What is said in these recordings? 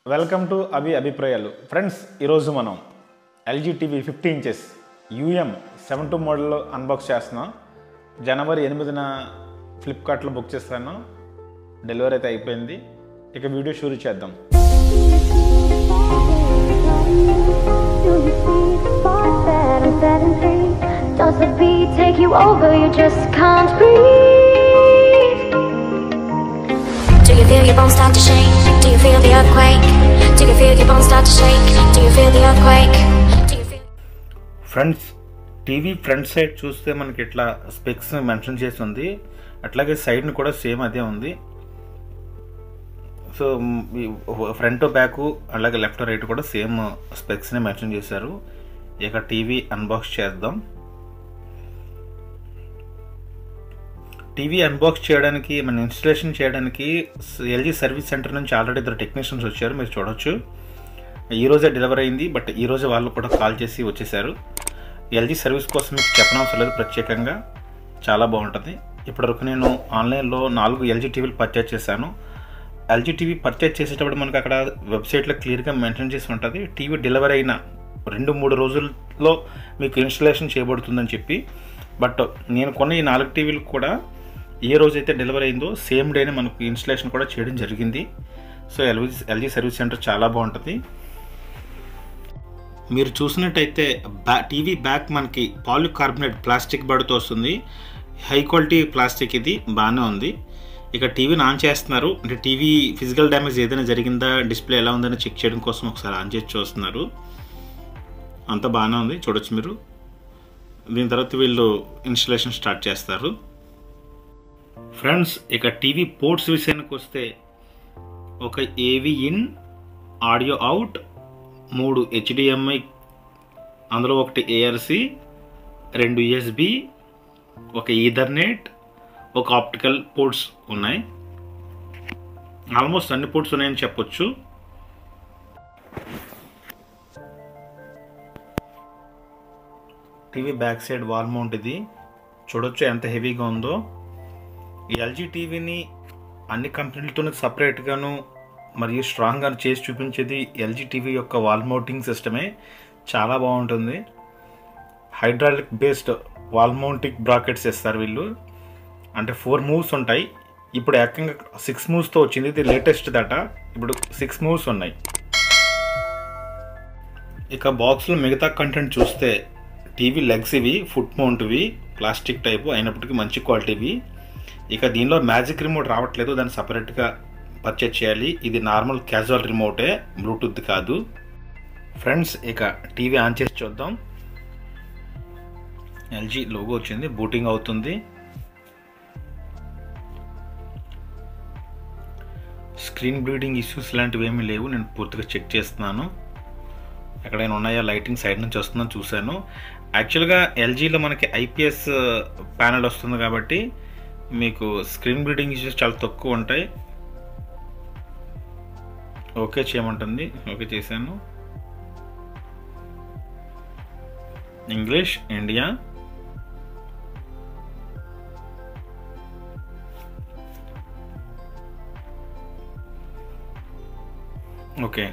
Welcome to అభిప్రాయాలు friends. ఈరోజు మనం ఎల్జీ టీవీ 50 ఇంచెస్ UM 72 మోడల్లో అన్బాక్స్ చేస్తున్నాం. జనవరి 8న ఫ్లిప్కార్ట్లో బుక్ చేస్తాను. డెలివరీ అయితే అయిపోయింది. ఇక వీడియో షూరు చేద్దాం. Does the beat take you over? You just can't breathe. Do you feel your bones start to shake? Do you feel the earthquake? Do you feel your bones start to shake? Do you feel the earthquake? Do you feel? Friends, TV front side చూస్తే మనకి ఇట్లా specs mention చేసి ఉంది. అట్లాగే సైడ్ని కూడా same అదే ఉంది. So front back అలాగే లెఫ్ట్ రైట్ కూడా సేమ్ స్పెక్స్ని మెన్షన్ చేశారు. ఇక టీవీ అన్బాక్స్ చేద్దాం. టీవీ అన్బాక్స్ చేయడానికి మన ఇన్స్టలేషన్ చేయడానికి ఎల్జీ సర్వీస్ సెంటర్ నుంచి ఆల్రెడీ 2 టెక్నీషియన్స్ వచ్చారు. మీరు చూడొచ్చు. ఈరోజే డెలివరీ అయింది. బట్ ఈరోజు వాళ్ళు కూడా కాల్ చేసి వచ్చేసారు. ఎల్జీ సర్వీస్ కోసం మీకు చెప్పనవసరం లేదు. ప్రత్యేకంగా చాలా బాగుంటుంది. ఇప్పటివరకు నేను ఆన్లైన్లో 4 ఎల్జీ టీవీలు పర్చేజ్ చేశాను. ఎల్జీ టీవీ పర్చేజ్ చేసేటప్పుడు మనకు అక్కడ వెబ్సైట్లో క్లియర్గా మెన్షన్ చేసి ఉంటుంది. టీవీ డెలివరీ అయిన 2-3 రోజుల్లో మీకు ఇన్స్టలేషన్ చేయబడుతుందని చెప్పి. బట్ నేను కొన్న ఈ 4 టీవీలు కూడా ఏ రోజైతే డెలివరీ అయిందో సేమ్ డేనే మనకు ఇన్స్టలేషన్ కూడా చేయడం జరిగింది. సో ఎల్జీ సర్వీస్ సెంటర్ చాలా బాగుంటుంది. మీరు చూసినట్టయితే టీవీ బ్యాక్ మనకి పాలికార్బోనేట్ ప్లాస్టిక్ బడితో వస్తుంది. హై క్వాలిటీ ప్లాస్టిక్, ఇది బాగానే ఉంది. ఇక టీవీని ఆన్ చేస్తున్నారు. అంటే టీవీ ఫిజికల్ డ్యామేజ్ ఏదైనా జరిగిందా, డిస్ప్లే ఎలా ఉందని చెక్ చేయడం కోసం ఒకసారి ఆన్ చేసి చూస్తున్నారు. అంతా బాగానే ఉంది, చూడొచ్చు మీరు. దీని తర్వాత వీళ్ళు ఇన్స్టలేషన్ స్టార్ట్ చేస్తారు. ఫ్రెండ్స్, ఇక టీవీ పోర్ట్స్ విషయానికి వస్తే ఒక ఏవి ఇన్, ఆడియో అవుట్, 3 HDMI, అందులో 1 ARC, 2 USB, 1 ethernet, 1 optical ports ఉన్నాయి. ఆల్మోస్ట్ అన్ని పోర్ట్స్ ఉన్నాయని చెప్పొచ్చు. TV back side wall mount ఇది. చూడొచ్చు ఎంత హెవీగా ఉందో. ఈ ఎల్జీ టీవీని అన్ని కంపెనీలతోనే సపరేట్గాను మరియు స్ట్రాంగ్గా చేసి చూపించేది ఎల్జీ టీవీ యొక్క వాల్ మౌంటింగ్ సిస్టమే. చాలా బాగుంటుంది. Hydraulic based wall mounting brackets ఇస్తారు వీళ్ళు. అంటే 4 మూవ్స్ ఉంటాయి. ఇప్పుడు ఏకంగా 6 మూవ్స్తో వచ్చింది. ఇది లేటెస్ట్ దట. ఇప్పుడు 6 మూవ్స్ ఉన్నాయి. ఇక బాక్స్లో మిగతా కంటెంట్ చూస్తే టీవీ లెగ్స్ ఇవి ఫుట్ మౌంట్వి, ప్లాస్టిక్ టైపు అయినప్పటికీ మంచి క్వాలిటీవి. ఇక దీనిలో మ్యాజిక్ రిమోట్ రావట్లేదు. దాన్ని సపరేట్గా పర్చేజ్ చేయాలి. ఇది నార్మల్ క్యాజువల్ రిమోటే, బ్లూటూత్ కాదు. ఫ్రెండ్స్, ఇక టీవీ ఆన్ చేసి చూద్దాం. ఎల్జీ లోగో వచ్చింది. బూటింగ్ అవుతుంది. స్క్రీన్ బ్లీడింగ్ ఇష్యూస్ లాంటివి ఏమీ లేవు. నేను పూర్తిగా చెక్ చేస్తున్నాను. ఎక్కడైనా ఉన్నాయా, లైటింగ్ సైడ్ నుంచి వస్తుందని చూశాను. యాక్చువల్గా ఎల్జీలో మనకి IPS ప్యానెల్ వస్తుంది కాబట్టి మీకు స్క్రీన్ బ్లీడింగ్ ఇష్యూస్ చాలా తక్కువ ఉంటాయి. ఓకే చేయమంటుంది. ఓకే చేశాను. English, India. Okay,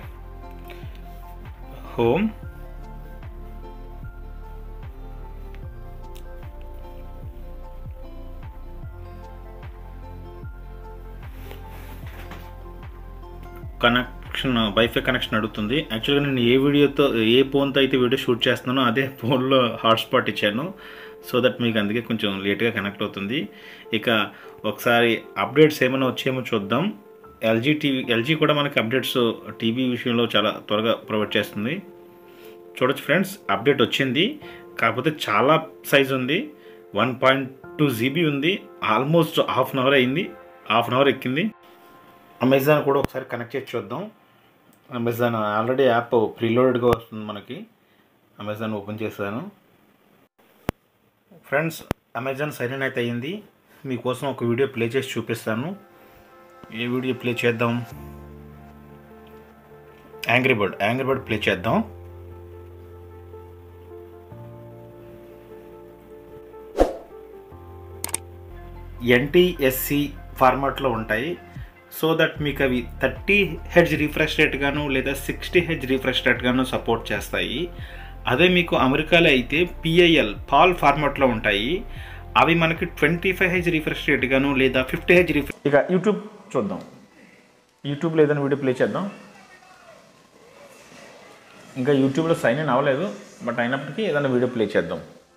home, connection, wifi connection అడుగుతుంది. యాక్చువల్గా నేను ఏ ఫోన్తో అయితే వీడియో షూట్ చేస్తున్నానో అదే ఫోన్లో హాట్స్పాట్ ఇచ్చాను. సో దట్ మీకు అందుకే కొంచెం లేట్గా కనెక్ట్ అవుతుంది. ఇక ఒకసారి అప్డేట్స్ ఏమైనా వచ్చేమో చూద్దాం. ఎల్జీ కూడా మనకి అప్డేట్స్ టీవీ విషయంలో చాలా త్వరగా ప్రొవైడ్ చేస్తుంది. చూడొచ్చు ఫ్రెండ్స్, అప్డేట్ వచ్చింది. కాకపోతే చాలా సైజ్ ఉంది. 1.2 GB ఉంది. ఆల్మోస్ట్ హాఫ్ అన్ అవర్ అయింది. హాఫ్ అన్ అవర్ ఎక్కింది. అమెజాన్ కూడా ఒకసారి కనెక్ట్ చేసి చూద్దాం. అమెజాన్ ఆల్రెడీ యాప్ ప్రీలోడెడ్గా వస్తుంది మనకి. అమెజాన్ ఓపెన్ చేశాను. ఫ్రెండ్స్, అమెజాన్ సైన్ ఇన్ అయితే అయ్యింది. మీకోసం ఒక వీడియో ప్లే చేసి చూపిస్తాను. ఏ వీడియో ప్లే చేద్దాం? యాంగ్రీ బర్డ్ ప్లే చేద్దాం. NTSC ఫార్మాట్లో ఉంటాయి. సో దట్ మీకు అవి 30 హెర్ట్జ్ రిఫ్రెష్ రేట్ గాను లేదా 60 హెర్ట్జ్ రిఫ్రెష్ రేట్ గాను సపోర్ట్ చేస్తాయి. అదే మీకు అమెరికాలో అయితే పాల్ ఫార్మాట్లో ఉంటాయి. అవి మనకి 25 హెర్ట్జ్ రిఫ్రెష్ రేట్ గాను లేదా 50 హెర్ట్జ్ రిఫ్రెష్. ఇక యూట్యూబ్ చూద్దాం. యూట్యూబ్లో ఏదైనా వీడియో ప్లే చేద్దాం. ఇంకా యూట్యూబ్లో సైన్ ఇన్ అవ్వలేదు, బట్ అయినప్పటికీ ఏదైనా వీడియో ప్లే చేద్దాం.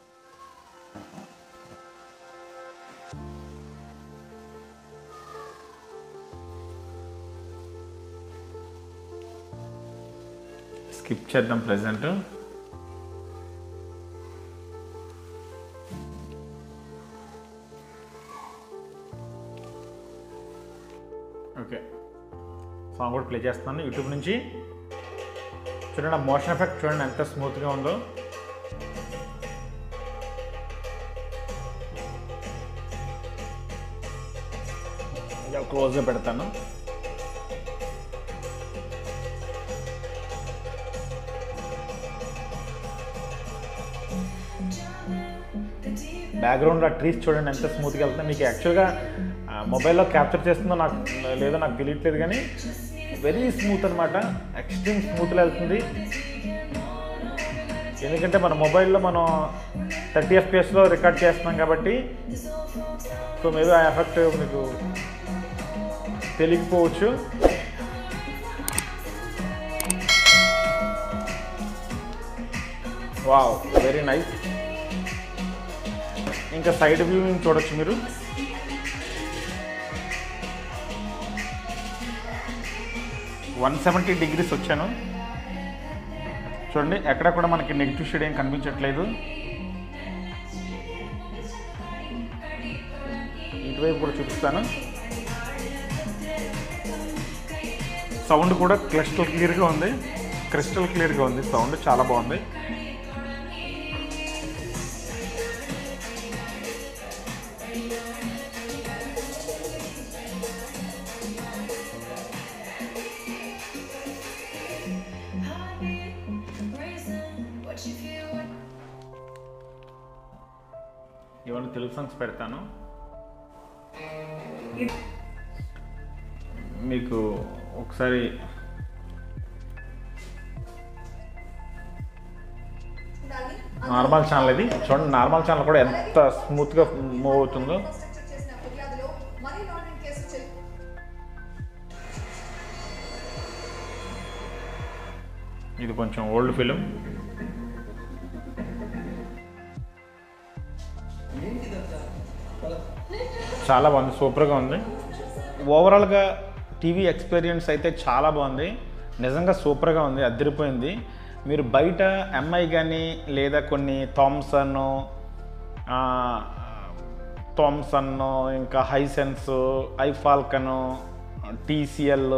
స్కిప్ చేద్దాం ప్రెజెంట్. ఓకే, సాంగ్ కూడా ప్లే చేస్తున్నాను యూట్యూబ్ నుంచి. చూడండి, ఆ మోషన్ ఎఫెక్ట్ చూడండి ఎంత స్మూత్గా ఉందో. ఇంకా క్లోజ్గా పెడతాను. బ్యాక్గ్రౌండ్లో ట్రీస్ చూడండి ఎంత స్మూత్గా వెళ్తుంది. మీకు యాక్చువల్గా మొబైల్లో క్యాప్చర్ చేస్తుందో నాకు లేదో నాకు తెలియట్లేదు, కానీ వెరీ స్మూత్ అనమాట. ఎక్స్ట్రీమ్ స్మూత్లో వెళ్తుంది. ఎందుకంటే మన మొబైల్లో మనం 30 FPS రికార్డ్ చేస్తున్నాం కాబట్టి, సో మేబీ ఆ ఎఫెక్ట్ మీకు తెలియకపోవచ్చు. Wow, very nice. ఇంకా సైడ్ వ్యూ చూడొచ్చు మీరు. $170 వచ్చాను. చూడండి, ఎక్కడ కూడా మనకి నెగిటివ్ షేడ్ ఏం కనిపించట్లేదు. ఇటువైపు కూడా చూపిస్తాను. సౌండ్ కూడా క్రిస్టల్ క్లియర్గా ఉంది. సౌండ్ చాలా బాగుంది. ఇవన్నీ తెలుగు సాంగ్స్ పెడతాను. మీకు ఒకసారి నార్మల్ ఛానల్ ఇది చూడండి. నార్మల్ ఛానల్ కూడా ఎంత స్మూత్గా మూవ్ అవుతుందో. ఇది కొంచెం ఓల్డ్ ఫిలిం. చాలా బాగుంది, సూపర్గా ఉంది. ఓవరాల్గా టీవీ ఎక్స్పీరియన్స్ అయితే చాలా బాగుంది. నిజంగా సూపర్గా ఉంది, అదిరిపోయింది. మీరు బయట ఎంఐ కానీ లేదా కొన్ని థామ్సన్ ఇంకా హైసెన్స్, ఐఫాల్కన్, టీసీఎల్,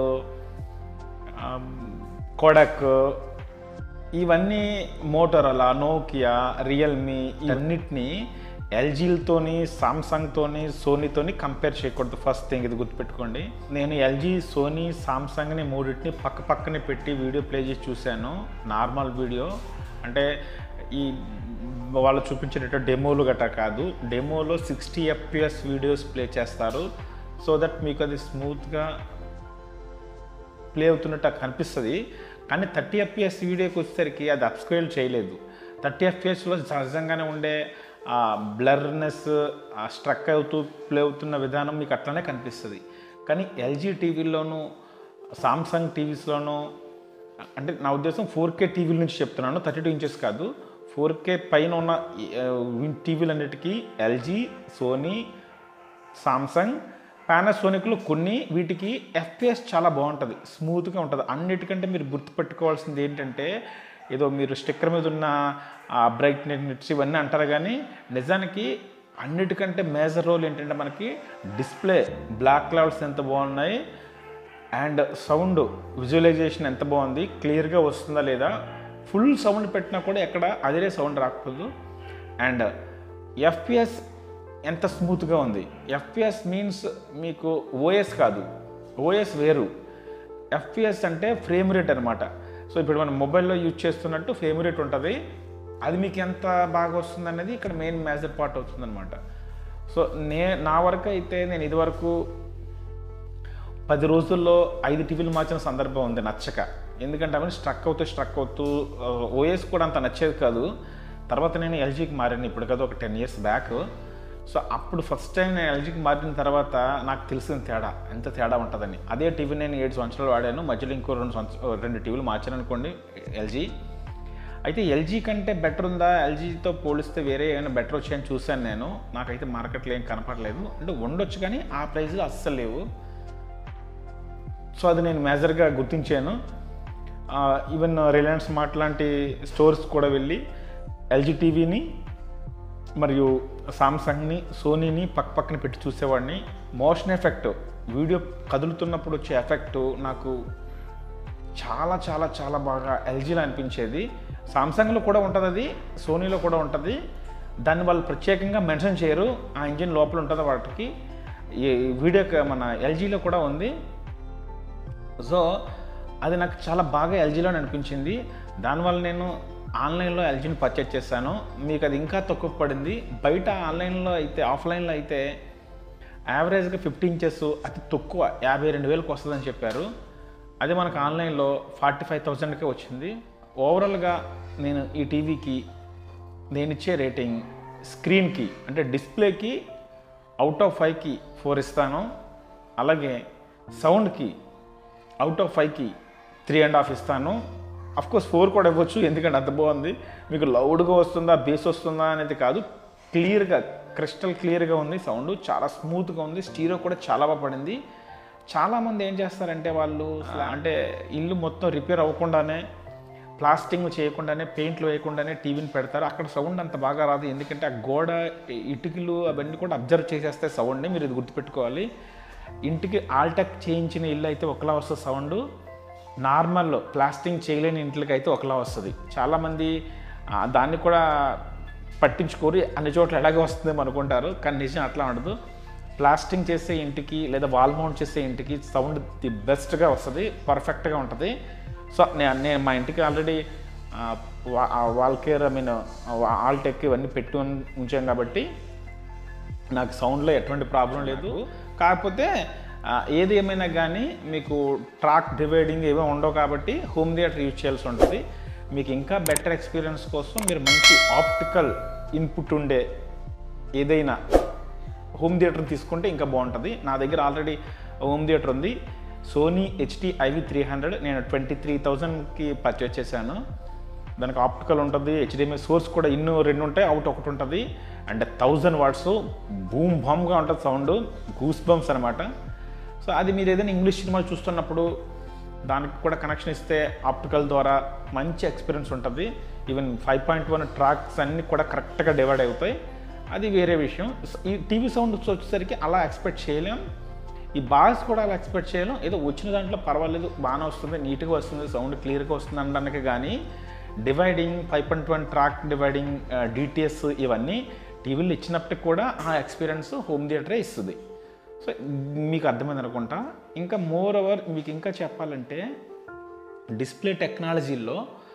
కోడక్, ఇవన్నీ మోటోరోలా, నోకియా, రియల్మీ ఇవన్నిటినీ ఎల్జీలతోని, సామ్సంగ్తోని, సోనీతోని కంపేర్ చేయకూడదు. ఫస్ట్ థింగ్ ఇది గుర్తుపెట్టుకోండి. నేను ఎల్జీ, సోనీ, సామ్సంగ్ని మూడింటిని పక్క పక్కనే పెట్టి వీడియో ప్లే చేసి చూశాను. నార్మల్ వీడియో అంటే ఈ వాళ్ళు చూపించేటట్టు డెమోలు గట్రా కాదు. డెమోలో 60 FPS వీడియోస్ ప్లే చేస్తారు. సో దట్ మీకు అది స్మూత్గా ప్లే అవుతున్నట్టు కనిపిస్తుంది. కానీ 30 FPS వీడియోకి వచ్చేసరికి అది అప్స్కేల్ చేయలేదు. 30 FPSలో సహజంగానే ఉండే బ్లర్నెస్, స్ట్రక్ అవుతూ ప్లే అవుతున్న విధానం మీకు అట్లనే కనిపిస్తుంది. కానీ ఎల్జీ టీవీలోను, సామ్సంగ్ టీవీస్లోనూ, అంటే నా ఉద్దేశం 4K టీవీల నుంచి చెప్తున్నాను, 32 ఇంచెస్ కాదు. 4K పైన ఉన్న టీవీలన్నిటికీ ఎల్జీ, సోనీ, సామ్సంగ్, పానాసోనిక్లో కొన్ని వీటికి FPS చాలా బాగుంటుంది, స్మూత్గా ఉంటుంది. అన్నిటికంటే మీరు గుర్తుపెట్టుకోవాల్సింది ఏంటంటే, ఏదో మీరు స్టిక్కర్ మీద ఉన్న బ్రైట్నెస్ ఇవన్నీ అంటారు, కానీ నిజానికి అన్నిటికంటే మేజర్ రోల్ ఏంటంటే మనకి డిస్ప్లే బ్లాక్ లెవెల్స్ ఎంత బాగున్నాయి అండ్ సౌండ్ విజువలైజేషన్ ఎంత బాగుంది, క్లియర్గా వస్తుందా లేదా. ఫుల్ సౌండ్ పెట్టినా కూడా ఎక్కడ అదే సౌండ్ రాకూడదు. అండ్ FPS ఎంత స్మూత్గా ఉంది. FPS మీన్స్ మీకు ఓఎస్ కాదు, ఓఎస్ వేరు. FPS అంటే ఫ్రేమ్ రేట్ అనమాట. సో ఇప్పుడు మనం మొబైల్లో యూజ్ చేస్తున్నట్టు ఫ్రేమ్ రేట్ ఉంటుంది. అది మీకు ఎంత బాగా వస్తుంది అనేది ఇక్కడ మెయిన్ మేజర్ పార్ట్ అవుతుంది అనమాట. సో నా వరకు అయితే నేను ఇదివరకు 10 రోజుల్లో 5 టీవీలు మార్చిన సందర్భం ఉంది నచ్చక. ఎందుకంటే అవన్నీ స్ట్రక్ అవుతూ ఓఎస్ కూడా అంత నచ్చేది కాదు. తర్వాత నేను ఎల్జీకి మారాను, ఇప్పుడు కదా ఒక 10 years బ్యాక్. సో అప్పుడు ఫస్ట్ టైం నేను ఎల్జీకి మారిన తర్వాత నాకు తెలిసిన తేడా, ఎంత తేడా ఉంటుందని. అదే టీవీ నేను 7 సంవత్సరాలు వాడాను, మధ్యలో ఇంకో 2 టీవీలు మార్చాను అనుకోండి ఎల్జీ. అయితే ఎల్జీ కంటే బెటర్ ఉందా, ఎల్జీతో పోలిస్తే వేరే ఏమైనా బెటర్ వచ్చాయని చూశాను నేను. నాకైతే మార్కెట్లో ఏం కనపడలేదు. అంటే ఉండొచ్చు కానీ ఆ ప్రైస్లో అస్సలు లేవు. సో అది నేను మేజర్గా గుర్తించాను. ఈవెన్ రిలయన్స్ స్మార్ట్ లాంటి స్టోర్స్ కూడా వెళ్ళి ఎల్జీ టీవీని మరియు సామ్సంగ్ని, సోనీని పక్కన పెట్టి చూసేవాడిని. మోషన్ ఎఫెక్ట్, వీడియో కదులుతున్నప్పుడు వచ్చే ఎఫెక్టు నాకు చాలా చాలా చాలా బాగా ఎల్జీలో అనిపించేది. సామ్సంగ్లో కూడా ఉంటుంది, అది సోనీలో కూడా ఉంటుంది. దాన్ని వాళ్ళు ప్రత్యేకంగా మెన్షన్ చేయరు, ఆ ఇంజిన్ లోపల ఉంటుంది వాటికి. ఈ వీడియో మన ఎల్జీలో కూడా ఉంది. సో అది నాకు చాలా బాగా ఎల్జీలో అనిపించింది. దానివల్ల నేను ఆన్లైన్లో ఎల్జీని పర్చేజ్ చేశాను. మీకు అది ఇంకా తక్కువ పడింది. బయట ఆన్లైన్లో అయితే, ఆఫ్లైన్లో అయితే యావరేజ్గా 50 inches అతి తక్కువ 52,000కి వస్తుందని చెప్పారు. అదే మనకు ఆన్లైన్లో 45,000కే వచ్చింది. ఓవరాల్గా నేను ఈ టీవీకి నేను ఇచ్చే రేటింగ్ స్క్రీన్కి అంటే డిస్ప్లేకి అవుట్ ఆఫ్ 5కి 4 ఇస్తాను. అలాగే సౌండ్కి అవుట్ ఆఫ్ 5కి 3.5 ఇస్తాను. అఫ్కోర్స్ 4 కూడా ఇవ్వచ్చు, ఎందుకంటే అంత బాగుంది. మీకు లౌడ్గా వస్తుందా, బేస్ వస్తుందా అనేది కాదు, క్లియర్గా, క్రిస్టల్ క్లియర్గా ఉంది. సౌండ్ చాలా స్మూత్గా ఉంది. స్టీరియో కూడా చాలా బాగా పడింది. చాలామంది ఏం చేస్తారంటే వాళ్ళు అంటే ఇల్లు మొత్తం రిపేర్ అవ్వకుండానే, ప్లాస్టింగ్ చేయకుండానే, పెయింట్లు వేయకుండానే టీవీని పెడతారు. అక్కడ సౌండ్ అంత బాగా రాదు, ఎందుకంటే ఆ గోడ, ఇటుకలు అవన్నీ కూడా అబ్జర్వ్ చేసేస్తే సౌండ్ని. మీరు ఇది గుర్తుపెట్టుకోవాలి. ఇంటికి ఆల్టెక్ చేయించిన ఇల్లు అయితే ఒకలా వస్తుంది సౌండ్, నార్మల్ ప్లాస్టింగ్ చేయలేని ఇంట్లకి అయితే ఒకలా వస్తుంది. చాలామంది దాన్ని కూడా పట్టించుకోరు, అన్ని చోట్ల ఎలాగే వస్తుందేమో అనుకుంటారు, కానీ నిజం అట్లా ఉండదు. ప్లాస్టింగ్ చేసే ఇంటికి లేదా వాల్ మౌంట్ చేసే ఇంటికి సౌండ్ ది బెస్ట్గా వస్తుంది, పర్ఫెక్ట్గా ఉంటుంది. సో నేను మా ఇంటికి ఆల్రెడీ వాల్ కేర్ ఆల్టెక్ ఇవన్నీ పెట్టి ఉంచాం కాబట్టి నాకు సౌండ్లో ఎటువంటి ప్రాబ్లం లేదు. కాకపోతే ఏది ఏమైనా కానీ మీకు ట్రాక్ డివైడింగ్ ఏవో ఉండవు కాబట్టి హోమ్ థియేటర్ యూజ్ చేయాల్సి ఉంటుంది. మీకు ఇంకా బెటర్ ఎక్స్పీరియన్స్ కోసం మీరు మంచి ఆప్టికల్ ఇన్పుట్ ఉండే ఏదైనా హోమ్ థియేటర్ తీసుకుంటే ఇంకా బాగుంటుంది. నా దగ్గర ఆల్రెడీ హోమ్ థియేటర్ ఉంది, సోనీ HT-IV300. నేను 23,000కి పర్చేస్ చేశాను. దానికి ఆప్టికల్ ఉంటుంది, HDMI సోర్స్ కూడా 2 ఉంటాయి, అవుట్ ఒకటి ఉంటుంది. అంటే 1000 watts బూమ్ బామ్గా ఉంటుంది సౌండ్, గూస్ బంప్స్ అనమాట. సో అది మీరు ఏదైనా ఇంగ్లీష్ సినిమాలు చూస్తున్నప్పుడు దానికి కూడా కనెక్షన్ ఇస్తే ఆప్టికల్ ద్వారా మంచి ఎక్స్పీరియన్స్ ఉంటుంది. ఈవెన్ 5.1 ట్రాక్స్ అన్నీ కూడా కరెక్ట్గా డివైడ్ అవుతాయి, అది వేరే విషయం. ఈ టీవీ సౌండ్ వచ్చేసరికి అలా ఎక్స్పెక్ట్ చేయలేం, ఈ బాస్ కూడా అలా ఎక్స్పెక్ట్ చేయలేం. ఏదో వచ్చిన దాంట్లో పర్వాలేదు, బాగానే వస్తుంది, నీట్గా వస్తుంది, సౌండ్ క్లియర్గా వస్తుంది అనడానికి. కానీ డివైడింగ్, 5.1 ట్రాక్ డివైడింగ్, DTS ఇవన్నీ టీవీలు ఇచ్చినప్పటికి కూడా ఆ ఎక్స్పీరియన్స్ హోమ్ థియేటరే ఇస్తుంది. సో మీకు అర్థమైంది అనుకుంటా. ఇంకా మోర్ ఓవర్ మీకు ఇంకా చెప్పాలంటే డిస్ప్లే టెక్నాలజీలో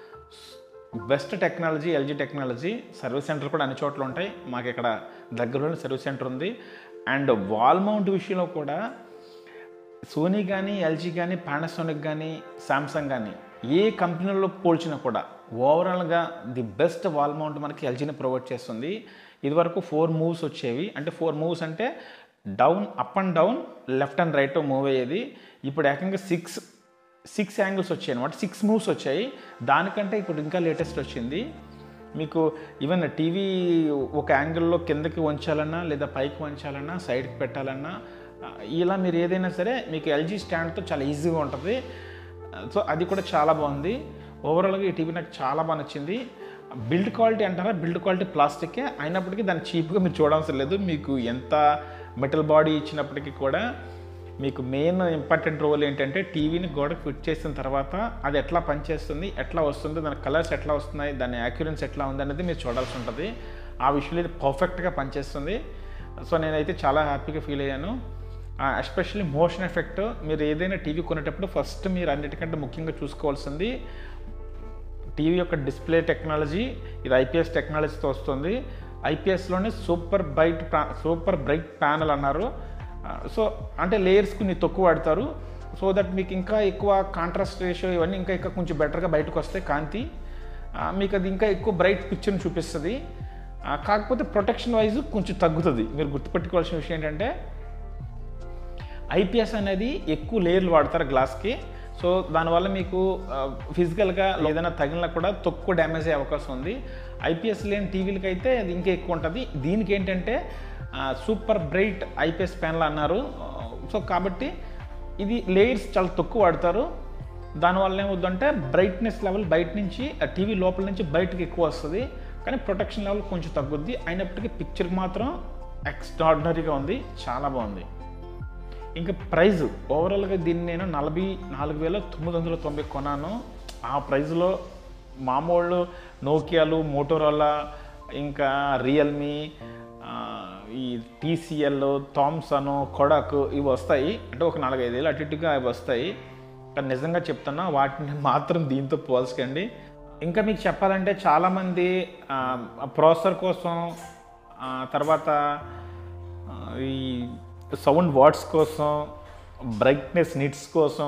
best technology LG technology. Service centre కూడా అన్ని చోట్ల ఉంటాయి, మాకు ఇక్కడ దగ్గరలోనే సర్వీస్ సెంటర్ ఉంది. అండ్ వాల్ మౌంట్ విషయంలో కూడా సోనీ కానీ, ఎల్జీ కానీ, పానాసోనిక్ కానీ, సామ్సంగ్ కానీ ఏ కంపెనీలో పోల్చినా కూడా ఓవరాల్గా ది బెస్ట్ వాల్ మౌంట్ మనకి ఎల్జీని ప్రొవైడ్ చేస్తుంది. ఇదివరకు 4 moves వచ్చేవి, అంటే 4 moves అంటే down, up and down, left and right move అయ్యేది. ఇప్పుడు ఏకంగా 6 యాంగిల్స్ వచ్చాయి అనమాట, 6 moves వచ్చాయి. దానికంటే ఇప్పుడు ఇంకా లేటెస్ట్ వచ్చింది. మీకు ఈవెన్ టీవీ ఒక యాంగిల్లో కిందకి వంచాలన్నా లేదా పైకి వంచాలన్నా, సైడ్కి పెట్టాలన్నా, ఇలా మీరు ఏదైనా సరే మీకు ఎల్జీ స్టాండ్తో చాలా ఈజీగా ఉంటుంది. సో అది కూడా చాలా బాగుంది. ఓవరాల్గా ఈ టీవీ నాకు చాలా బాగా నచ్చింది. బిల్డ్ క్వాలిటీ అంటారా, బిల్డ్ క్వాలిటీ ప్లాస్టికే అయినప్పటికీ దాన్ని చీప్గా మీరు చూడవలసిన లేదు. మీకు ఎంత మెటల్ బాడీ ఇచ్చినప్పటికీ కూడా మీకు మెయిన్ ఇంపార్టెంట్ రోల్ ఏంటంటే టీవీని గోడకు ఫిట్ చేసిన తర్వాత అది ఎట్లా పనిచేస్తుంది, ఎట్లా వస్తుంది, దాని కలర్స్ ఎట్లా వస్తున్నాయి, దాని యాక్యురెన్స్ ఎట్లా ఉంది అనేది మీరు చూడాల్సి ఉంటుంది. ఆ విషయంలో ఇది పర్ఫెక్ట్గా పనిచేస్తుంది. సో నేనైతే చాలా హ్యాపీగా ఫీల్ అయ్యాను. Especially motion effect. మీరు ఏదైనా టీవీ కొనేటప్పుడు ఫస్ట్ మీరు అన్నిటికంటే ముఖ్యంగా చూసుకోవాల్సింది టీవీ యొక్క డిస్ప్లే టెక్నాలజీ. ఇది IPS టెక్నాలజీతో వస్తుంది. IPSలోనే సూపర్ బ్రైట్ ప్యానెల్ అన్నారు. సో అంటే లేయర్స్ కొన్ని తక్కువ వాడతారు, సో దట్ మీకు ఇంకా ఎక్కువ కాంట్రాస్ట్ రేషియో ఇవన్నీ ఇంకా కొంచెం బెటర్గా బయటకు వస్తాయి కాంతి. మీకు అది ఇంకా ఎక్కువ బ్రైట్ పిక్చర్ని చూపిస్తుంది. కాకపోతే ప్రొటెక్షన్ వైజ్ కొంచెం తగ్గుతుంది. మీరు గుర్తుపెట్టుకోవాల్సిన విషయం ఏంటంటే ఐపీఎస్ అనేది ఎక్కువ లేయర్లు వాడతారు గ్లాస్కి. సో దానివల్ల మీకు ఫిజికల్గా ఏదైనా తగిలినా కూడా తక్కువ డ్యామేజ్ అయ్యే అవకాశం ఉంది. ఐపీఎస్ లేని టీవీలకి అయితే అది ఇంకా ఎక్కువ ఉంటుంది. దీనికి ఏంటంటే సూపర్ బ్రైట్ ఐపీఎస్ ప్యానల్ అన్నారు. సో కాబట్టి ఇది లేయర్స్ చాలా తక్కువ వాడతారు. దానివల్ల ఏమవుతుందంటే బ్రైట్నెస్ లెవెల్ బయట నుంచి టీవీ లోపల నుంచి బయటకు ఎక్కువ వస్తుంది, కానీ ప్రొటెక్షన్ లెవెల్ కొంచెం తగ్గుద్ది. అయినప్పటికీ పిక్చర్ మాత్రం ఎక్స్ట్రాడినరీగా ఉంది, చాలా బాగుంది. ఇంకా ప్రైజ్ ఓవరాల్గా దీన్ని నేను 44,990 కొన్నాను. ఆ ప్రైజ్లో మామూలు నోకియాలు, మోటోరోలా, ఇంకా రియల్మీ, ఈ టీసీఎల్, థామ్సన్, కొడాక్ ఇవి వస్తాయి. అంటే ఒక 4-5 ఏళ్ళు అటు ఇటుగా అవి వస్తాయి. కానీ నిజంగా చెప్తున్నా వాటిని మాత్రం దీంతో పోల్చకండి. ఇంకా మీకు చెప్పాలంటే చాలామంది ప్రాసెసర్ కోసం, తర్వాత ఈ సౌండ్ వాట్స్ కోసం, బ్రైట్నెస్ నిట్స్ కోసం,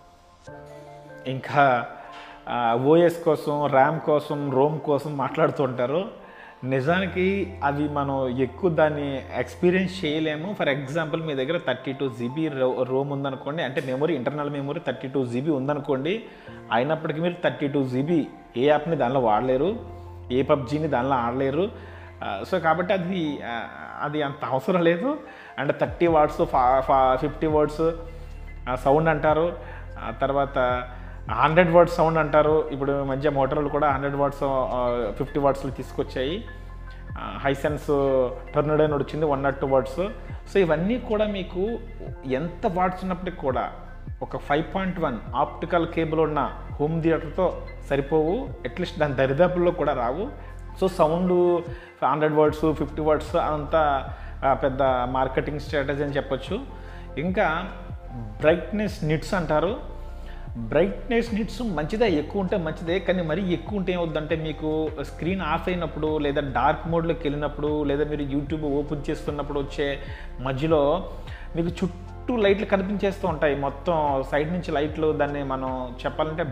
ఇంకా ఓఎస్ కోసం, ర్యామ్ కోసం, రోమ్ కోసం మాట్లాడుతుంటారు. నిజానికి అవి మనం ఎక్కువ దాన్ని ఎక్స్పీరియన్స్ చేయలేము. ఫర్ ఎగ్జాంపుల్ మీ దగ్గర 32 GB రోమ్ ఉందనుకోండి, అంటే మెమొరీ, ఇంటర్నల్ మెమొరీ 32 GB ఉందనుకోండి. అయినప్పటికీ మీరు 32 GB ఏ యాప్ని దానిలో వాడలేరు, ఏ పబ్జీని దానిలో ఆడలేరు. సో కాబట్టి అది అంత అవసరం లేదు. అండ్ 30 వాట్స్ 50 వాట్స్ సౌండ్ అంటారు, తర్వాత 100 వాట్స్ సౌండ్ అంటారు. ఇప్పుడు మధ్య మోటార్లు కూడా 100 వాట్స్ 50 వాట్స్లు తీసుకొచ్చాయి. హైసెన్స్ టర్నడో అని వచ్చింది 102 వాట్స్. సో ఇవన్నీ కూడా మీకు ఎంత వాట్స్ ఉన్నప్పటికి కూడా ఒక 5.1 ఆప్టికల్ కేబుల్ ఉన్న హోమ్ థియేటర్తో సరిపోవు, అట్లీస్ట్ దాని దరిదాపుల్లో కూడా రావు. సో సౌండ్ 100 వాట్స్ 50 వాట్స్ అంతా పెద్ద మార్కెటింగ్ స్ట్రాటజీ అని చెప్పొచ్చు. ఇంకా బ్రైట్నెస్ నిట్స్ అంటారు. బ్రైట్నెస్ నిట్స్ మంచిదే, ఎక్కువ ఉంటే మంచిదే, కానీ మరీ ఎక్కువ ఉంటే ఏమవుద్దంటే మీకు స్క్రీన్ ఆఫ్ అయినప్పుడు, లేదా డార్క్ మోడ్లోకి వెళ్ళినప్పుడు, లేదా మీరు యూట్యూబ్ ఓపెన్ చేస్తున్నప్పుడు వచ్చే మధ్యలో మీకు చుట్టూ లైట్లు కనిపించేస్తూ ఉంటాయి. మొత్తం సైడ్ నుంచి లైట్లు, దాన్ని మనం చెప్పాలంటే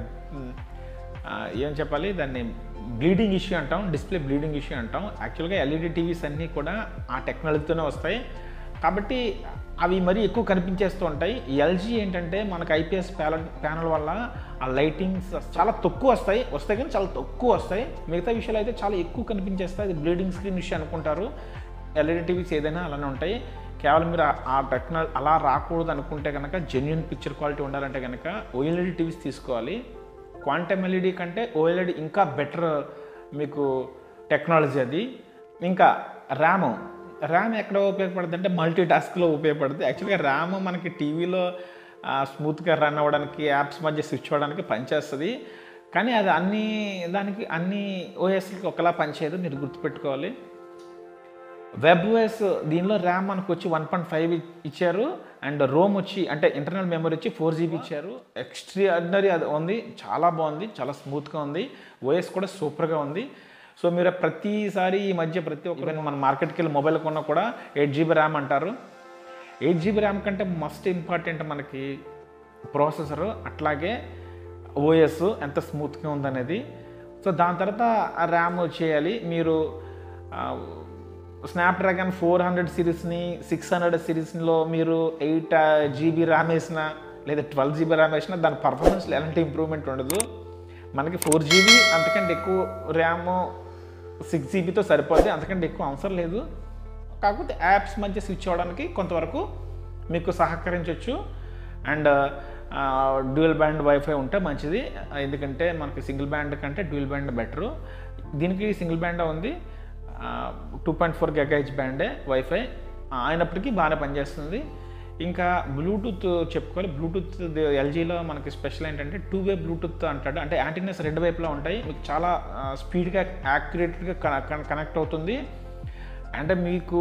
ఏం చెప్పాలి, దాన్ని బ్లీడింగ్ ఇష్యూ అంటాం, డిస్ప్లే బ్లీడింగ్ ఇష్యూ అంటాం. యాక్చువల్గా ఎల్ఈడి టీవీస్ అన్నీ కూడా ఆ టెక్నాలజీతోనే వస్తాయి కాబట్టి అవి మరీ ఎక్కువ కనిపించేస్తూ ఉంటాయి. ఎల్జీ ఏంటంటే మనకు ఐపీఎస్ ప్యానల్ వల్ల ఆ లైటింగ్స్ చాలా తక్కువ వస్తాయి కానీ చాలా తక్కువ వస్తాయి. మిగతా విషయాలు అయితే చాలా ఎక్కువ కనిపించేస్తాయి. అది బ్లీడింగ్ స్క్రీన్ ఇష్యూ అనుకుంటారు. ఎల్ఈడి టీవీస్ ఏదైనా అలానే ఉంటాయి. కేవలం మీరు ఆ టెక్నాలజీ అలా రాకూడదు అనుకుంటే కనుక, జెన్యూన్ పిక్చర్ క్వాలిటీ ఉండాలంటే కనుక ఓఎల్ఈడి టీవీస్ తీసుకోవాలి. క్వాంటమ్ ఎల్ఈడి కంటే ఓఎల్ఈడి ఇంకా బెటర్ మీకు టెక్నాలజీ అది. ఇంకా ర్యామ్ ఎక్కడ ఉపయోగపడుతుంది అంటే మల్టీ టాస్క్లో ఉపయోగపడుతుంది. యాక్చువల్గా ర్యామ్ మనకి టీవీలో స్మూత్గా రన్ అవ్వడానికి, యాప్స్ మధ్య స్విచ్ అవ్వడానికి పనిచేస్తుంది. కానీ అది అన్ని ఓఎస్లకి ఒకలా పనిచేయదు, మీరు గుర్తుపెట్టుకోవాలి. వెబ్ ఓఎస్ దీనిలో ర్యామ్ మనకు వచ్చి 1.5 ఇచ్చారు, అండ్ రోమ్ వచ్చి అంటే ఇంటర్నల్ మెమరీ వచ్చి 4 GB ఇచ్చారు. ఎక్స్ట్రాడినరీ అది ఉంది, చాలా బాగుంది, చాలా స్మూత్గా ఉంది. ఓఎస్ కూడా సూపర్గా ఉంది. సో మీరు ప్రతిసారి ఈ మధ్య ప్రతి ఒక్కరు మన మార్కెట్కి వెళ్ళి మొబైల్ కొన్నా కూడా 8 GB ర్యామ్ అంటారు. 8 GB ర్యామ్ కంటే మస్ట్ ఇంపార్టెంట్ మనకి ప్రాసెసర్, అట్లాగే ఓఎస్ ఎంత స్మూత్గా ఉందనేది. సో దాని తర్వాత ఆ ర్యామ్ చేయాలి. మీరు స్నాప్డ్రాగన్ 400 సిరీస్ని 600 సిరీస్లో మీరు 8 GB ర్యామ్ వేసినా లేదా 12 GB ర్యామ్ వేసినా దాని పర్ఫార్మెన్స్లో ఎలాంటి ఇంప్రూవ్మెంట్ ఉండదు. మనకి 4 GB అంతకంటే ఎక్కువ ర్యామ్ 6 GBతో సరిపోద్ది, అంతకంటే ఎక్కువ అవసరం లేదు. కాకపోతే యాప్స్ మధ్య స్విచ్ అవ్వడానికి కొంతవరకు మీకు సహకరించవచ్చు. అండ్ డ్యూయల్ బ్యాండ్ వైఫై ఉంటే మంచిది, ఎందుకంటే మనకి సింగిల్ బ్యాండ్ కంటే డ్యూయల్ బ్యాండ్ బెటరు. దీనికి సింగిల్ బ్యాండ్ ఉంది, 2.4 GHz బ్యాండే వైఫై, అయినప్పటికీ బాగానే పనిచేస్తుంది. ఇంకా బ్లూటూత్ చెప్పుకోవాలి. బ్లూటూత్ ఎల్జీలో మనకి స్పెషల్ ఏంటంటే 2-వే బ్లూటూత్ అంటాడు. అంటే యాంటీనాస్ 2 వైపులా ఉంటాయి. మీకు చాలా స్పీడ్గా యాక్యురేట్గా కనెక్ట్ అవుతుంది. అంటే మీకు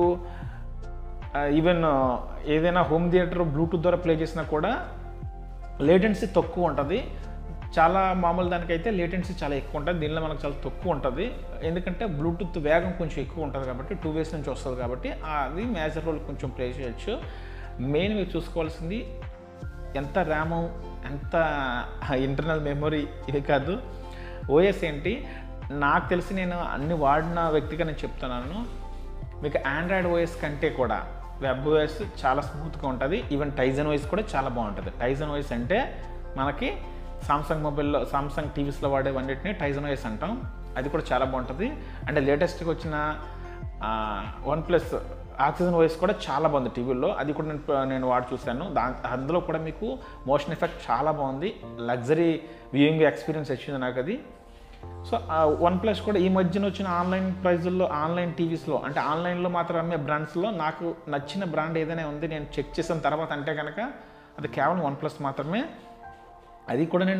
ఈవెన్ ఏదైనా హోమ్ థియేటర్ బ్లూటూత్ ద్వారా ప్లే చేసినా కూడా లేటెన్సీ తక్కువ ఉంటుంది. చాలా మామూలు దానికైతే లేటెన్సీ చాలా ఎక్కువ ఉంటుంది, దీనిలో మనకు చాలా తక్కువ ఉంటుంది. ఎందుకంటే బ్లూటూత్ వేగం కొంచెం ఎక్కువ ఉంటుంది కాబట్టి 2 వేస్ నుంచి వస్తుంది కాబట్టి అది మేజర్ రోల్ కొంచెం ప్లే చేయొచ్చు. మెయిన్ మీరు చూసుకోవాల్సింది ఎంత ర్యాము, ఎంత ఇంటర్నల్ మెమొరీ, ఇవి కాదు. ఓఎస్ ఏంటి, నాకు తెలిసి నేను అన్ని వాడిన వ్యక్తిగా నేను చెప్తున్నాను, మీకు ఆండ్రాయిడ్ ఓఎస్ కంటే కూడా వెబ్ ఓఎస్ చాలా స్మూత్గా ఉంటుంది. ఈవెన్ టైజన్ ఓఎస్ కూడా చాలా బాగుంటుంది. టైజన్ ఓఎస్ అంటే మనకి సామ్సంగ్ మొబైల్లో, సామ్సంగ్ టీవీస్లో వాడేవన్నిటిని టైజన్ ఓఎస్ అంటాం. అది కూడా చాలా బాగుంటుంది. అంటే లేటెస్ట్గా వచ్చిన OnePlus ఆక్సిజన్ ఓఎస్ కూడా చాలా బాగుంది టీవీల్లో. అది కూడా నేను వాడి చూశాను. అందులో కూడా మీకు మోషన్ ఎఫెక్ట్ చాలా బాగుంది. లగ్జరీ వ్యూయింగ్ ఎక్స్పీరియన్స్ వచ్చింది నాకు అది. సో OnePlus కూడా ఈ మధ్యన వచ్చిన ఆన్లైన్ ప్రైజుల్లో, ఆన్లైన్ టీవీస్లో, అంటే ఆన్లైన్లో మాత్రం అమ్మే బ్రాండ్స్లో నాకు నచ్చిన బ్రాండ్ ఏదైనా ఉంది నేను చెక్ చేసిన తర్వాత అంటే కనుక అది కేవలం OnePlus మాత్రమే. అది కూడా నేను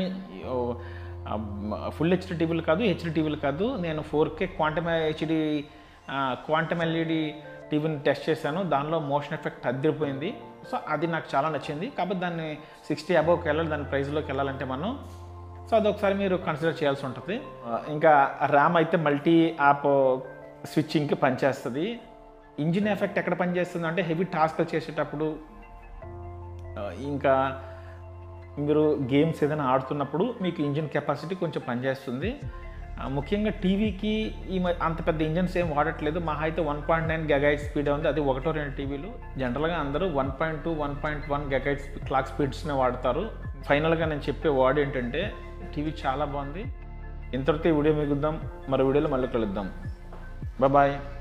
ఫుల్ హెచ్డి టీవీలు కాదు, హెచ్డి టీవీలు కాదు, నేను 4K క్వాంటమ్ ఎల్ఈడి టీవీని టెస్ట్ చేశాను. దానిలో మోషన్ ఎఫెక్ట్ అదిరిపోయింది. సో అది నాకు చాలా నచ్చింది. కాబట్టి దాన్ని 60 అబోవ్కి వెళ్ళాలి, దాని ప్రైస్లోకి వెళ్ళాలంటే మనం. సో అదొకసారి మీరు కన్సిడర్ చేయాల్సి ఉంటుంది. ఇంకా ర్యామ్ అయితే మల్టీ యాప్ స్విచ్చింగ్కి పనిచేస్తుంది. ఇంజిన్ ఎఫెక్ట్ ఎక్కడ పనిచేస్తుంది అంటే హెవీ టాస్క్లు చేసేటప్పుడు, ఇంకా మీరు గేమ్స్ ఏదైనా ఆడుతున్నప్పుడు మీకు ఇంజిన్ కెపాసిటీ కొంచెం పనిచేస్తుంది. ముఖ్యంగా టీవీకి అంత పెద్ద ఇంజన్స్ ఏం వాడట్లేదు. మహా అయితే 1.9 GHz స్పీడ్ ఉంది. అది 1-2 టీవీలు. జనరల్గా అందరూ 1.2, 1.1 GHz క్లాక్ స్పీడ్స్నే వాడతారు. ఫైనల్గా నేను చెప్పే వర్డ్ ఏంటంటే టీవీ చాలా బాగుంది. ఇంతటితో ఈ వీడియో మిగుద్దాం. మరో వీడియోలో మళ్ళీ కలుద్దాం. బాయ్.